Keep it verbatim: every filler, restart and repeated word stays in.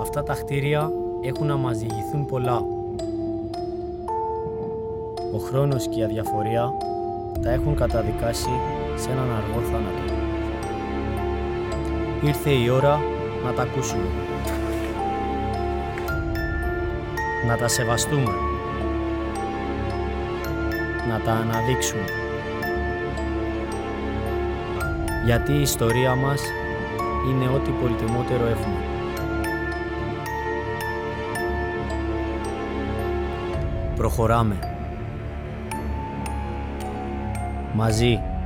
αυτά τα κτίρια έχουν να μας διηγηθούν πολλά. Ο χρόνος και η αδιαφορία τα έχουν καταδικάσει σε έναν αργό θάνατο. Ήρθε η ώρα να τα ακούσουμε. Να τα σεβαστούμε. Να τα αναδείξουμε. Γιατί η ιστορία μας είναι ό,τι πολυτιμότερο έχουμε. Προχωράμε. Μαζί.